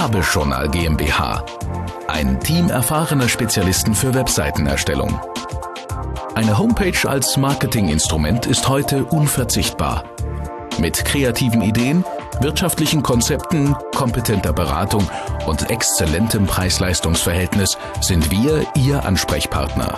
Werbeschoner GmbH. Ein Team erfahrener Spezialisten für Webseitenerstellung. Eine Homepage als Marketinginstrument ist heute unverzichtbar. Mit kreativen Ideen, wirtschaftlichen Konzepten, kompetenter Beratung und exzellentem Preis-Leistungs-Verhältnis sind wir Ihr Ansprechpartner.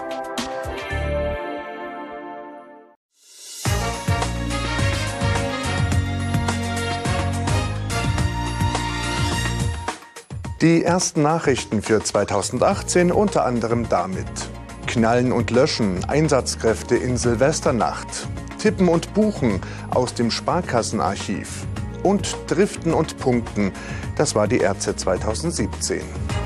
Die ersten Nachrichten für 2018 unter anderem damit: Knallen und Löschen, Einsatzkräfte in Silvesternacht, Tippen und Buchen aus dem Sparkassenarchiv und Driften und Punkten, das war die RZ 2017.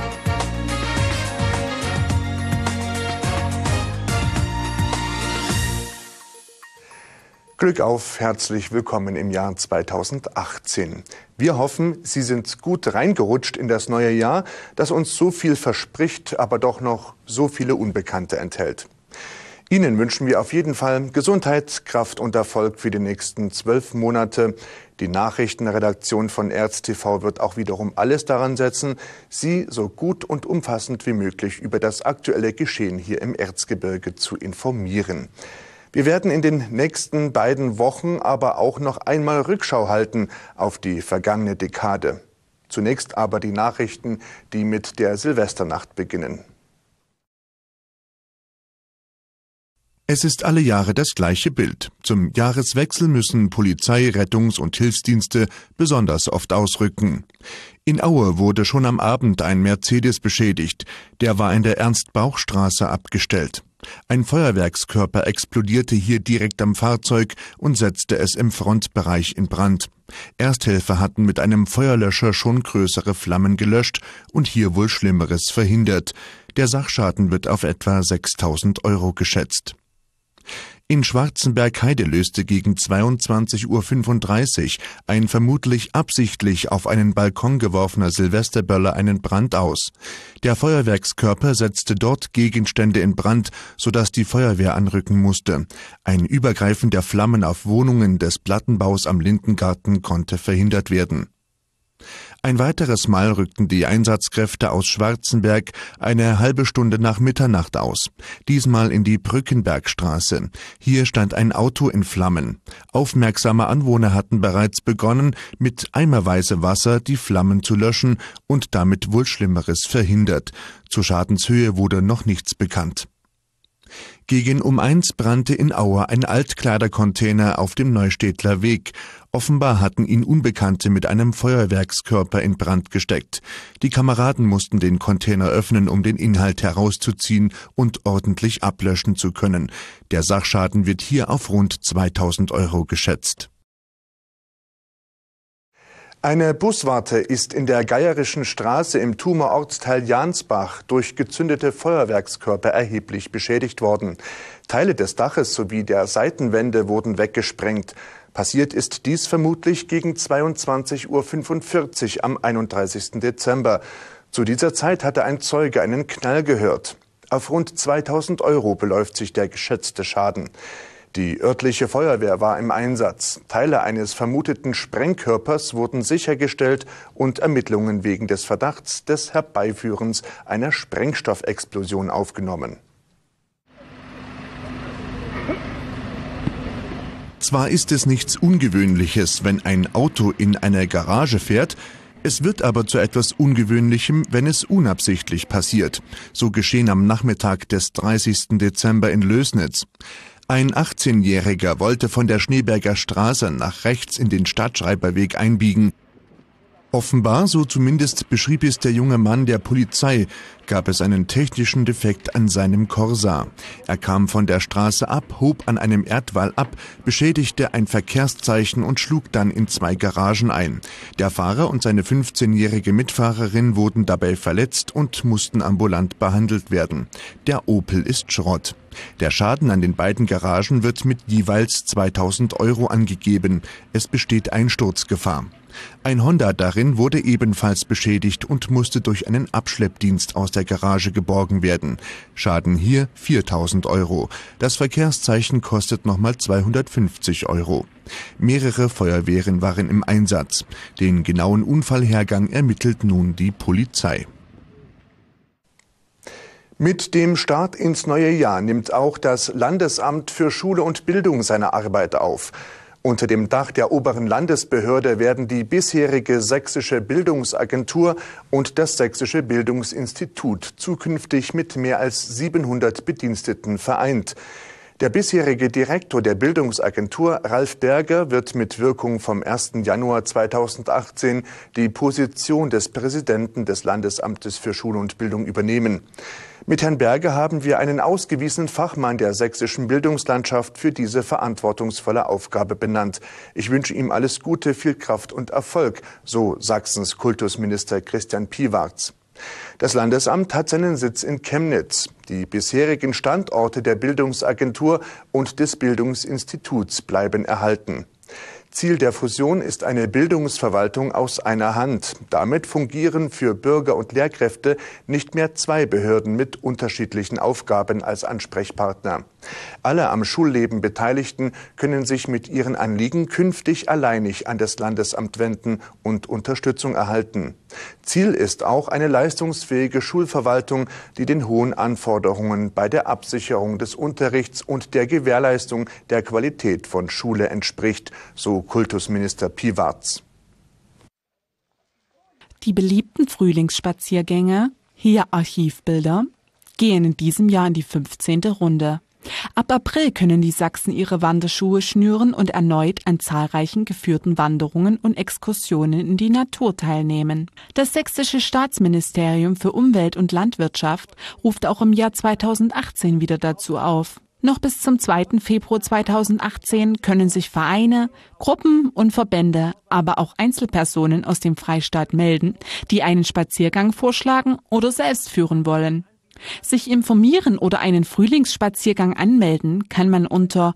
Glück auf, herzlich willkommen im Jahr 2018. Wir hoffen, Sie sind gut reingerutscht in das neue Jahr, das uns so viel verspricht, aber doch noch so viele Unbekannte enthält. Ihnen wünschen wir auf jeden Fall Gesundheit, Kraft und Erfolg für die nächsten 12 Monate. Die Nachrichtenredaktion von ERZ TV wird auch wiederum alles daran setzen, Sie so gut und umfassend wie möglich über das aktuelle Geschehen hier im Erzgebirge zu informieren. Wir werden in den nächsten beiden Wochen aber auch noch einmal Rückschau halten auf die vergangene Dekade. Zunächst aber die Nachrichten, die mit der Silvesternacht beginnen. Es ist alle Jahre das gleiche Bild. Zum Jahreswechsel müssen Polizei, Rettungs- und Hilfsdienste besonders oft ausrücken. In Aue wurde schon am Abend ein Mercedes beschädigt. Der war in der Ernst-Bauch-Straße abgestellt. Ein Feuerwerkskörper explodierte hier direkt am Fahrzeug und setzte es im Frontbereich in Brand. Ersthelfer hatten mit einem Feuerlöscher schon größere Flammen gelöscht und hier wohl Schlimmeres verhindert. Der Sachschaden wird auf etwa 6.000 € geschätzt. In Schwarzenberg-Heide löste gegen 22:35 Uhr ein vermutlich absichtlich auf einen Balkon geworfener Silvesterböller einen Brand aus. Der Feuerwerkskörper setzte dort Gegenstände in Brand, sodass die Feuerwehr anrücken musste. Ein Übergreifen der Flammen auf Wohnungen des Plattenbaus am Lindengarten konnte verhindert werden. Ein weiteres Mal rückten die Einsatzkräfte aus Schwarzenberg eine halbe Stunde nach Mitternacht aus. Diesmal in die Brückenbergstraße. Hier stand ein Auto in Flammen. Aufmerksame Anwohner hatten bereits begonnen, mit eimerweise Wasser die Flammen zu löschen und damit wohl Schlimmeres verhindert. Zur Schadenshöhe wurde noch nichts bekannt. Gegen um 1 brannte in Aue ein Altkleidercontainer auf dem Neustädtler Weg. Offenbar hatten ihn Unbekannte mit einem Feuerwerkskörper in Brand gesteckt. Die Kameraden mussten den Container öffnen, um den Inhalt herauszuziehen und ordentlich ablöschen zu können. Der Sachschaden wird hier auf rund 2.000 € geschätzt. Eine Buswarte ist in der Geierischen Straße im Thumer Ortsteil Jansbach durch gezündete Feuerwerkskörper erheblich beschädigt worden. Teile des Daches sowie der Seitenwände wurden weggesprengt. Passiert ist dies vermutlich gegen 22:45 Uhr am 31. Dezember. Zu dieser Zeit hatte ein Zeuge einen Knall gehört. Auf rund 2.000 € beläuft sich der geschätzte Schaden. Die örtliche Feuerwehr war im Einsatz. Teile eines vermuteten Sprengkörpers wurden sichergestellt und Ermittlungen wegen des Verdachts des Herbeiführens einer Sprengstoffexplosion aufgenommen. Zwar ist es nichts Ungewöhnliches, wenn ein Auto in einer Garage fährt, es wird aber zu etwas Ungewöhnlichem, wenn es unabsichtlich passiert. So geschehen am Nachmittag des 30. Dezember in Lößnitz. Ein 18-Jähriger wollte von der Schneeberger Straße nach rechts in den Stadtschreiberweg einbiegen. Offenbar, so zumindest beschrieb es der junge Mann der Polizei, gab es einen technischen Defekt an seinem Corsa. Er kam von der Straße ab, hob an einem Erdwall ab, beschädigte ein Verkehrszeichen und schlug dann in 2 Garagen ein. Der Fahrer und seine 15-jährige Mitfahrerin wurden dabei verletzt und mussten ambulant behandelt werden. Der Opel ist Schrott. Der Schaden an den beiden Garagen wird mit jeweils 2.000 € angegeben. Es besteht Einsturzgefahr. Ein Honda darin wurde ebenfalls beschädigt und musste durch einen Abschleppdienst aus der Garage geborgen werden. Schaden hier 4.000 €. Das Verkehrszeichen kostet nochmal 250 €. Mehrere Feuerwehren waren im Einsatz. Den genauen Unfallhergang ermittelt nun die Polizei. Mit dem Start ins neue Jahr nimmt auch das Landesamt für Schule und Bildung seine Arbeit auf. Unter dem Dach der oberen Landesbehörde werden die bisherige Sächsische Bildungsagentur und das Sächsische Bildungsinstitut zukünftig mit mehr als 700 Bediensteten vereint. Der bisherige Direktor der Bildungsagentur, Ralf Berger, wird mit Wirkung vom 1. Januar 2018 die Position des Präsidenten des Landesamtes für Schule und Bildung übernehmen. Mit Herrn Berger haben wir einen ausgewiesenen Fachmann der sächsischen Bildungslandschaft für diese verantwortungsvolle Aufgabe benannt. Ich wünsche ihm alles Gute, viel Kraft und Erfolg, so Sachsens Kultusminister Christian Piwarz. Das Landesamt hat seinen Sitz in Chemnitz. Die bisherigen Standorte der Bildungsagentur und des Bildungsinstituts bleiben erhalten. Ziel der Fusion ist eine Bildungsverwaltung aus einer Hand. Damit fungieren für Bürger und Lehrkräfte nicht mehr zwei Behörden mit unterschiedlichen Aufgaben als Ansprechpartner. Alle am Schulleben Beteiligten können sich mit ihren Anliegen künftig alleinig an das Landesamt wenden und Unterstützung erhalten. Ziel ist auch eine leistungsfähige Schulverwaltung, die den hohen Anforderungen bei der Absicherung des Unterrichts und der Gewährleistung der Qualität von Schule entspricht, so Kultusminister Piwarz. Die beliebten Frühlingsspaziergänge, hier Archivbilder, gehen in diesem Jahr in die 15. Runde. Ab April können die Sachsen ihre Wanderschuhe schnüren und erneut an zahlreichen geführten Wanderungen und Exkursionen in die Natur teilnehmen. Das Sächsische Staatsministerium für Umwelt und Landwirtschaft ruft auch im Jahr 2018 wieder dazu auf. Noch bis zum 2. Februar 2018 können sich Vereine, Gruppen und Verbände, aber auch Einzelpersonen aus dem Freistaat melden, die einen Spaziergang vorschlagen oder selbst führen wollen. Sich informieren oder einen Frühlingsspaziergang anmelden kann man unter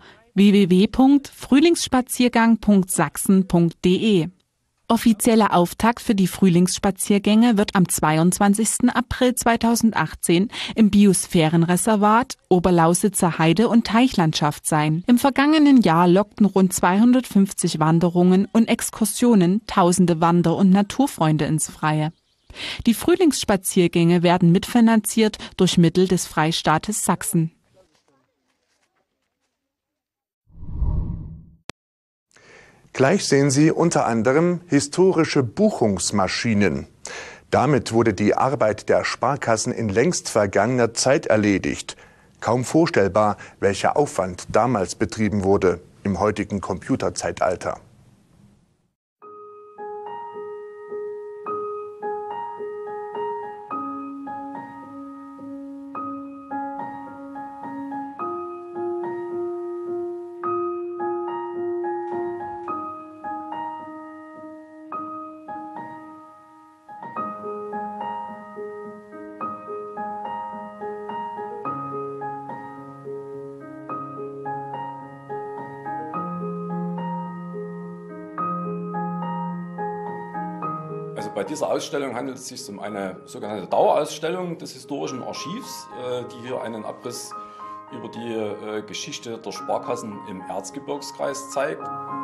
www.frühlingsspaziergang.sachsen.de. Offizieller Auftakt für die Frühlingsspaziergänge wird am 22. April 2018 im Biosphärenreservat Oberlausitzer Heide- und Teichlandschaft sein. Im vergangenen Jahr lockten rund 250 Wanderungen und Exkursionen tausende Wander- und Naturfreunde ins Freie. Die Frühlingsspaziergänge werden mitfinanziert durch Mittel des Freistaates Sachsen. Gleich sehen Sie unter anderem historische Buchungsmaschinen. Damit wurde die Arbeit der Sparkassen in längst vergangener Zeit erledigt. Kaum vorstellbar, welcher Aufwand damals betrieben wurde im heutigen Computerzeitalter. Also bei dieser Ausstellung handelt es sich um eine sogenannte Dauerausstellung des historischen Archivs, die hier einen Abriss über die Geschichte der Sparkassen im Erzgebirgskreis zeigt.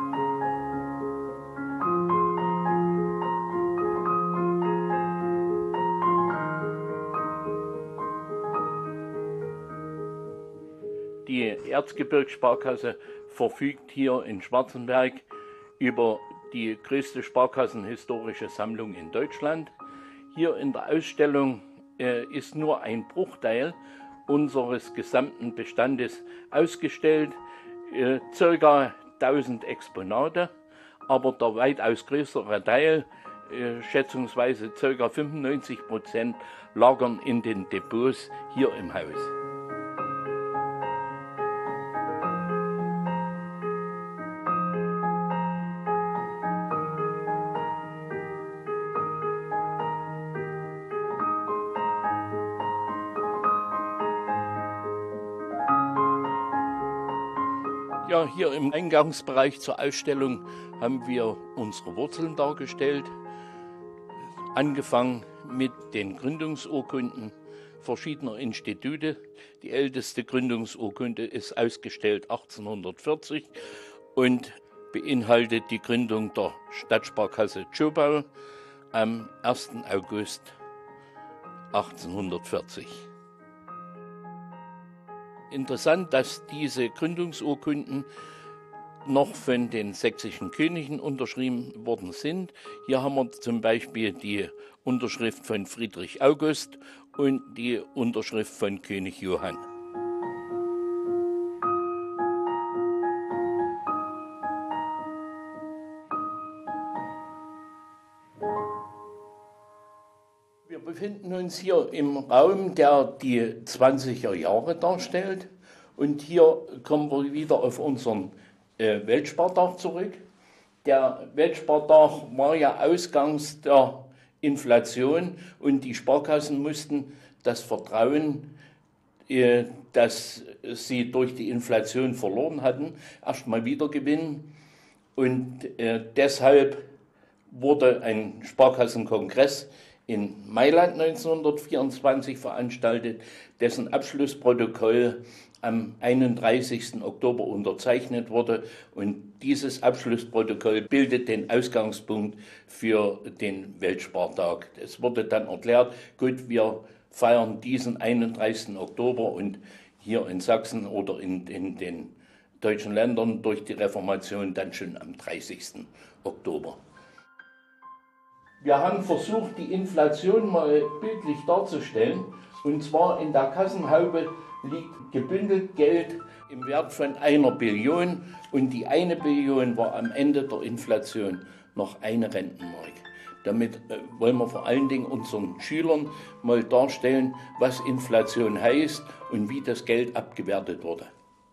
Die Erzgebirgssparkasse verfügt hier in Schwarzenberg über die größte sparkassenhistorische Sammlung in Deutschland. Hier in der Ausstellung ist nur ein Bruchteil unseres gesamten Bestandes ausgestellt, ca. 1000 Exponate, aber der weitaus größere Teil, schätzungsweise ca. 95%, lagern in den Depots hier im Haus. Ja, hier im Eingangsbereich zur Ausstellung haben wir unsere Wurzeln dargestellt, angefangen mit den Gründungsurkunden verschiedener Institute. Die älteste Gründungsurkunde ist ausgestellt 1840 und beinhaltet die Gründung der Stadtsparkasse Tschobau am 1. August 1840. Interessant, dass diese Gründungsurkunden noch von den sächsischen Königen unterschrieben worden sind. Hier haben wir zum Beispiel die Unterschrift von Friedrich August und die Unterschrift von König Johann. Wir befinden uns hier im Raum, der die 20er Jahre darstellt. Und hier kommen wir wieder auf unseren Weltspardach zurück. Der Weltspardach war ja ausgangs der Inflation und die Sparkassen mussten das Vertrauen, das sie durch die Inflation verloren hatten, erstmal wiedergewinnen. Und deshalb wurde ein Sparkassenkongress in Mailand 1924 veranstaltet, dessen Abschlussprotokoll am 31. Oktober unterzeichnet wurde. Und dieses Abschlussprotokoll bildet den Ausgangspunkt für den Weltspartag. Es wurde dann erklärt, gut, wir feiern diesen 31. Oktober und hier in Sachsen oder in den deutschen Ländern durch die Reformation dann schon am 30. Oktober. Wir haben versucht, die Inflation mal bildlich darzustellen. Und zwar in der Kassenhaube liegt gebündelt Geld im Wert von 1 Billion. Und die 1 Billion war am Ende der Inflation noch eine Rentenmark. Damit wollen wir vor allen Dingen unseren Schülern mal darstellen, was Inflation heißt und wie das Geld abgewertet wurde.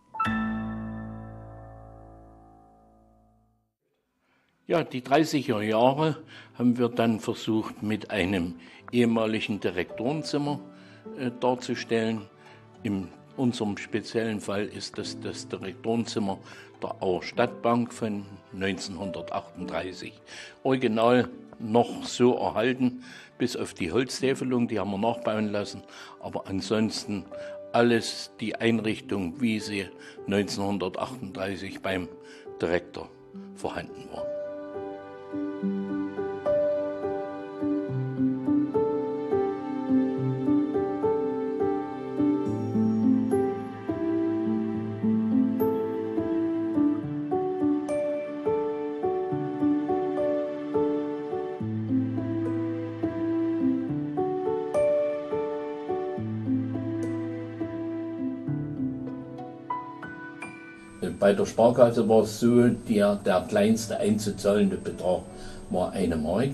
Ja, die 30er Jahre haben wir dann versucht, mit einem ehemaligen Direktorenzimmer darzustellen. In unserem speziellen Fall ist das das Direktorenzimmer der Auer Stadtbank von 1938. Original noch so erhalten, bis auf die Holztäfelung, die haben wir nachbauen lassen. Aber ansonsten alles die Einrichtung, wie sie 1938 beim Direktor vorhanden war. Bei der Sparkasse war es so, der kleinste einzuzahlende Betrag war 1 Mark.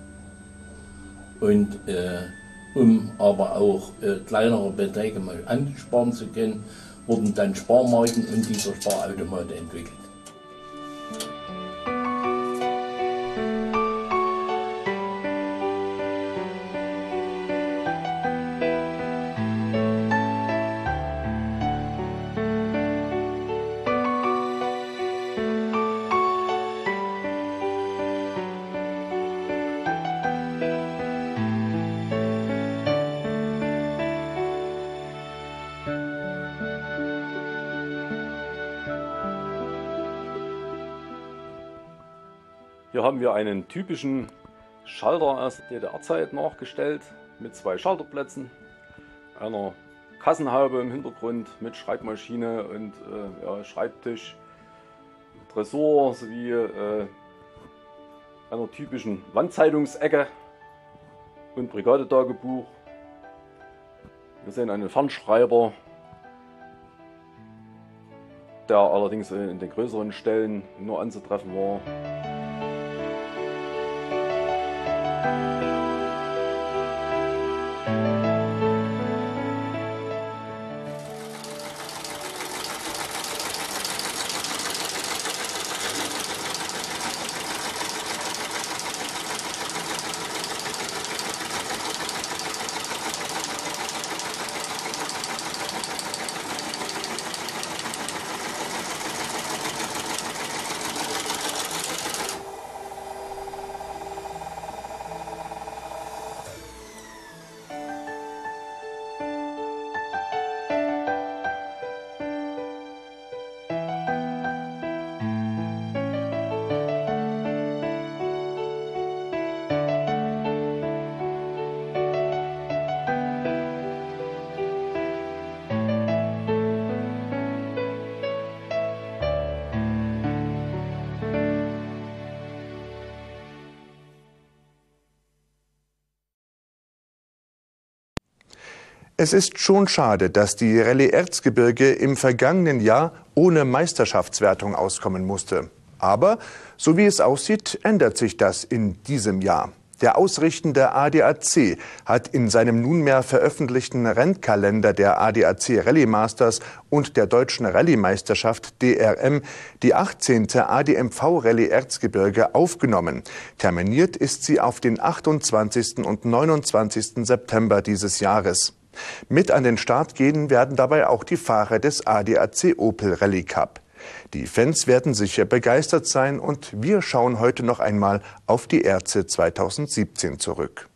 Und um aber auch kleinere Beträge mal ansparen zu können, wurden dann Sparmarken und dieser Sparautomat entwickelt. Hier haben wir einen typischen Schalter aus der DDR-Zeit nachgestellt mit 2 Schalterplätzen, einer Kassenhaube im Hintergrund mit Schreibmaschine und Schreibtisch, Tresor sowie einer typischen Wandzeitungsecke und Brigadetagebuch. Wir sehen einen Fernschreiber, der allerdings in den größeren Stellen nur anzutreffen war. Es ist schon schade, dass die Rallye Erzgebirge im vergangenen Jahr ohne Meisterschaftswertung auskommen musste. Aber so wie es aussieht, ändert sich das in diesem Jahr. Der ausrichtende ADAC hat in seinem nunmehr veröffentlichten Rennkalender der ADAC Rallye Masters und der Deutschen Rallye-Meisterschaft DRM die 18. ADMV Rallye Erzgebirge aufgenommen. Terminiert ist sie auf den 28. und 29. September dieses Jahres. Mit an den Start gehen werden dabei auch die Fahrer des ADAC Opel Rallye Cup. Die Fans werden sicher begeistert sein und wir schauen heute noch einmal auf die Erze 2017 zurück.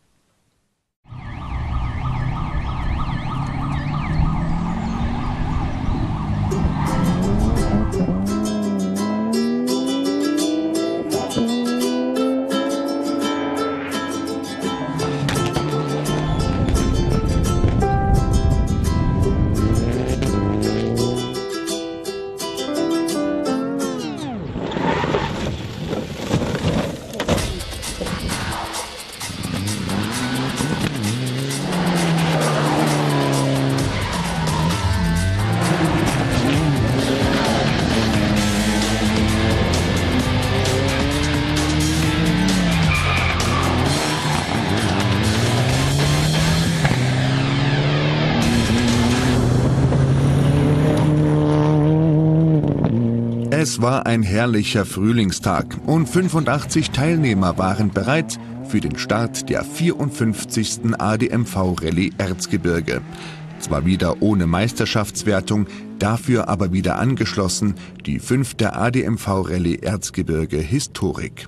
Es war ein herrlicher Frühlingstag und 85 Teilnehmer waren bereit für den Start der 54. ADMV Rallye Erzgebirge. Zwar wieder ohne Meisterschaftswertung, dafür aber wieder angeschlossen die 5. ADMV Rallye Erzgebirge Historik.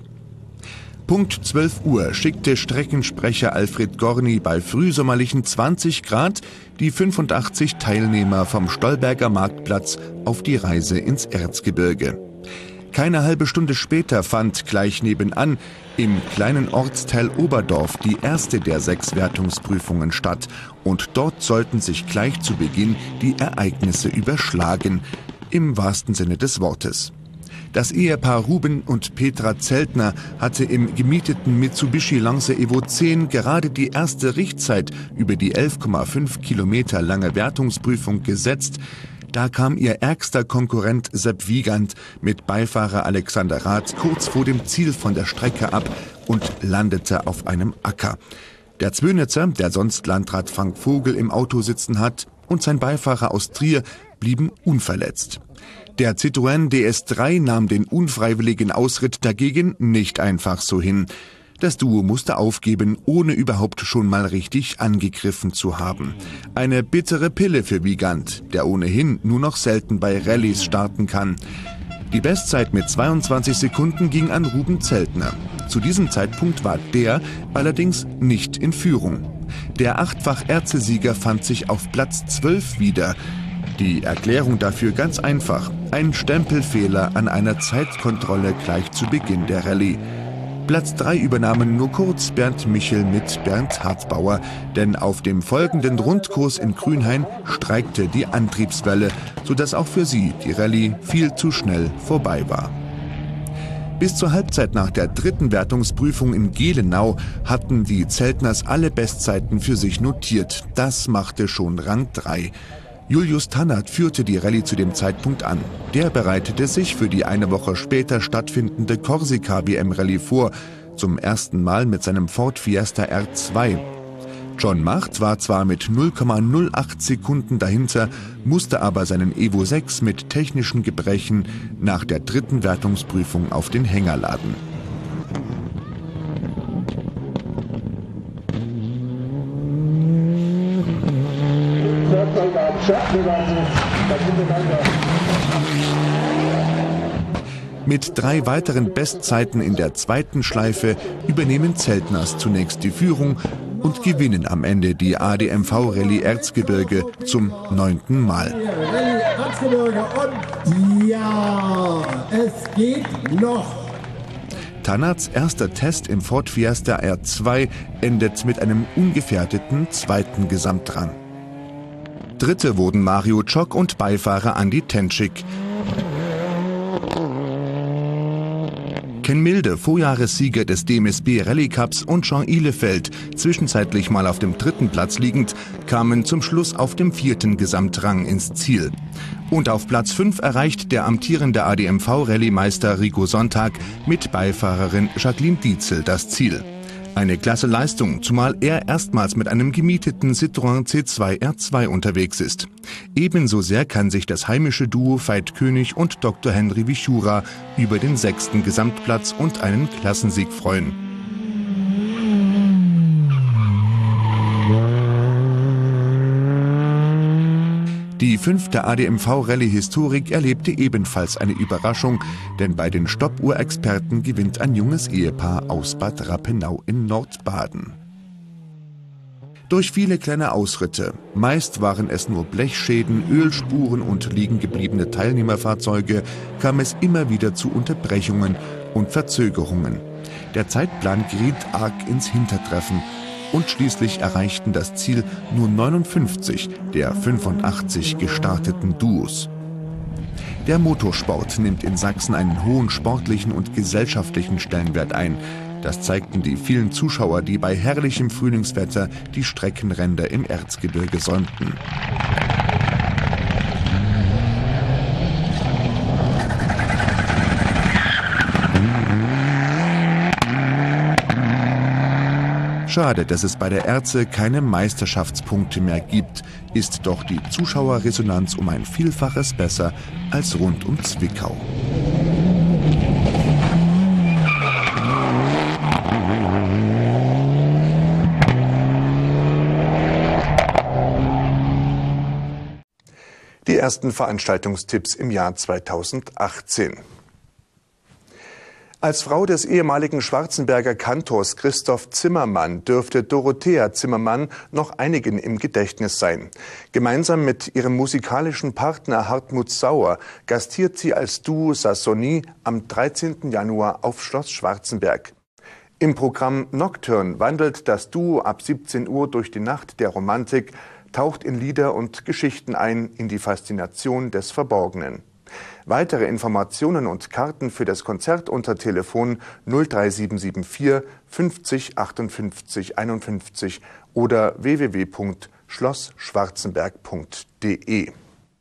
Punkt 12 Uhr schickte Streckensprecher Alfred Gorni bei frühsommerlichen 20 Grad die 85 Teilnehmer vom Stolberger Marktplatz auf die Reise ins Erzgebirge. Keine halbe Stunde später fand gleich nebenan im kleinen Ortsteil Oberdorf die erste der 6 Wertungsprüfungen statt und dort sollten sich gleich zu Beginn die Ereignisse überschlagen, im wahrsten Sinne des Wortes. Das Ehepaar Ruben und Petra Zeltner hatte im gemieteten Mitsubishi Lancer Evo 10 gerade die erste Richtzeit über die 11,5 Kilometer lange Wertungsprüfung gesetzt. Da kam ihr ärgster Konkurrent Sepp Wiegand mit Beifahrer Alexander Rath kurz vor dem Ziel von der Strecke ab und landete auf einem Acker. Der Zwönitzer, der sonst Landrat Frank Vogel im Auto sitzen hat, und sein Beifahrer aus Trier blieben unverletzt. Der Citroën DS3 nahm den unfreiwilligen Ausritt dagegen nicht einfach so hin. Das Duo musste aufgeben, ohne überhaupt schon mal richtig angegriffen zu haben. Eine bittere Pille für Wiegand, der ohnehin nur noch selten bei Rallyes starten kann. Die Bestzeit mit 22 Sekunden ging an Ruben Zeltner. Zu diesem Zeitpunkt war der allerdings nicht in Führung. Der 8-fach Erzesieger fand sich auf Platz 12 wieder. Die Erklärung dafür ganz einfach: ein Stempelfehler an einer Zeitkontrolle gleich zu Beginn der Rallye. Platz 3 übernahmen nur kurz Bernd Michel mit Bernd Hartbauer, denn auf dem folgenden Rundkurs in Grünhain streikte die Antriebswelle, sodass auch für sie die Rallye viel zu schnell vorbei war. Bis zur Halbzeit nach der 3. Wertungsprüfung in Gelenau hatten die Zeltners alle Bestzeiten für sich notiert. Das machte schon Rang 3. Julius Tannert führte die Rallye zu dem Zeitpunkt an. Der bereitete sich für die eine Woche später stattfindende Korsika-WM-Rallye vor, zum ersten Mal mit seinem Ford Fiesta R2. John Macht war zwar mit 0,08 Sekunden dahinter, musste aber seinen Evo 6 mit technischen Gebrechen nach der 3. Wertungsprüfung auf den Hänger laden. Mit 3 weiteren Bestzeiten in der 2. Schleife übernehmen Zeltners zunächst die Führung und gewinnen am Ende die ADMV Rallye Erzgebirge zum 9. Mal. Rallye Erzgebirge und ja, es geht noch. Tannerts erster Test im Ford Fiesta R2 endet mit einem ungefährdeten 2. Gesamtrang. Dritte wurden Mario Tschock und Beifahrer Andi Tenschik. Ken Milde, Vorjahressieger des DMSB Rallye Cups, und Jean Ihlefeld, zwischenzeitlich mal auf dem 3. Platz liegend, kamen zum Schluss auf dem 4. Gesamtrang ins Ziel. Und auf Platz 5 erreicht der amtierende ADMV-Rallye-Meister Rico Sonntag mit Beifahrerin Jacqueline Dietzel das Ziel. Eine klasse Leistung, zumal er erstmals mit einem gemieteten Citroën C2 R2 unterwegs ist. Ebenso sehr kann sich das heimische Duo Veit König und Dr. Henry Wichura über den 6. Gesamtplatz und einen Klassensieg freuen. Die 5. ADMV-Rallye-Historik erlebte ebenfalls eine Überraschung, denn bei den Stoppuhr-Experten gewinnt ein junges Ehepaar aus Bad Rappenau in Nordbaden. Durch viele kleine Ausritte, meist waren es nur Blechschäden, Ölspuren und liegengebliebene Teilnehmerfahrzeuge, kam es immer wieder zu Unterbrechungen und Verzögerungen. Der Zeitplan geriet arg ins Hintertreffen. Und schließlich erreichten das Ziel nur 59 der 85 gestarteten Duos. Der Motorsport nimmt in Sachsen einen hohen sportlichen und gesellschaftlichen Stellenwert ein. Das zeigten die vielen Zuschauer, die bei herrlichem Frühlingswetter die Streckenränder im Erzgebirge säumten. Schade, dass es bei der Erze keine Meisterschaftspunkte mehr gibt, ist doch die Zuschauerresonanz um ein Vielfaches besser als rund um Zwickau. Die ersten Veranstaltungstipps im Jahr 2018. Als Frau des ehemaligen Schwarzenberger Kantors Christoph Zimmermann dürfte Dorothea Zimmermann noch einigen im Gedächtnis sein. Gemeinsam mit ihrem musikalischen Partner Hartmut Sauer gastiert sie als Duo Sassoni am 13. Januar auf Schloss Schwarzenberg. Im Programm Nocturne wandelt das Duo ab 17 Uhr durch die Nacht der Romantik, taucht in Lieder und Geschichten ein, in die Faszination des Verborgenen. Weitere Informationen und Karten für das Konzert unter Telefon 03774 50 58 51 oder www.schlossschwarzenberg.de.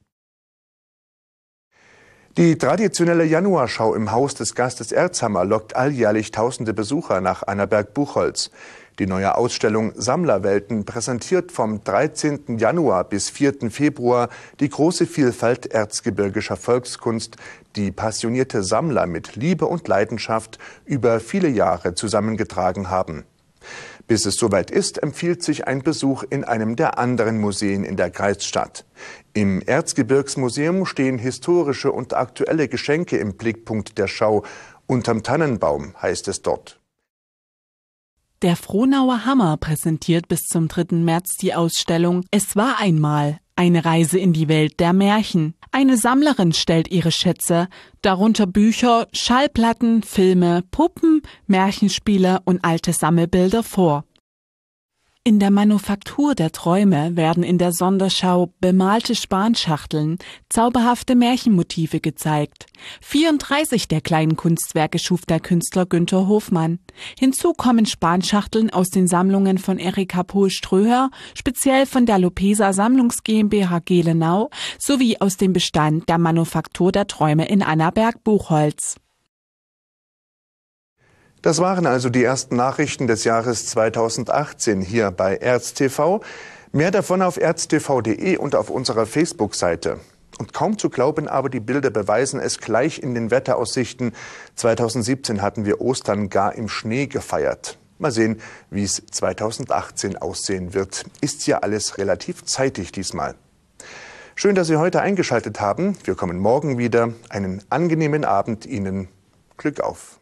Die traditionelle Januarschau im Haus des Gastes Erzhammer lockt alljährlich tausende Besucher nach Annaberg-Buchholz. Die neue Ausstellung Sammlerwelten präsentiert vom 13. Januar bis 4. Februar die große Vielfalt erzgebirgischer Volkskunst, die passionierte Sammler mit Liebe und Leidenschaft über viele Jahre zusammengetragen haben. Bis es soweit ist, empfiehlt sich ein Besuch in einem der anderen Museen in der Kreisstadt. Im Erzgebirgsmuseum stehen historische und aktuelle Geschenke im Blickpunkt der Schau. Unterm Tannenbaum heißt es dort. Der Frohnauer Hammer präsentiert bis zum 3. März die Ausstellung Es war einmal, eine Reise in die Welt der Märchen. Eine Sammlerin stellt ihre Schätze, darunter Bücher, Schallplatten, Filme, Puppen, Märchenspiele und alte Sammelbilder vor. In der Manufaktur der Träume werden in der Sonderschau bemalte Spanschachteln, zauberhafte Märchenmotive gezeigt. 34 der kleinen Kunstwerke schuf der Künstler Günther Hofmann. Hinzu kommen Spanschachteln aus den Sammlungen von Erika Pohl-Ströher, speziell von der Lopesa Sammlungs GmbH Gelenau, sowie aus dem Bestand der Manufaktur der Träume in Annaberg-Buchholz. Das waren also die ersten Nachrichten des Jahres 2018 hier bei ErzTV. Mehr davon auf erztv.de und auf unserer Facebook-Seite. Und kaum zu glauben, aber die Bilder beweisen es gleich in den Wetteraussichten. 2017 hatten wir Ostern gar im Schnee gefeiert. Mal sehen, wie es 2018 aussehen wird. Ist ja alles relativ zeitig diesmal. Schön, dass Sie heute eingeschaltet haben. Wir kommen morgen wieder. Einen angenehmen Abend Ihnen. Glück auf.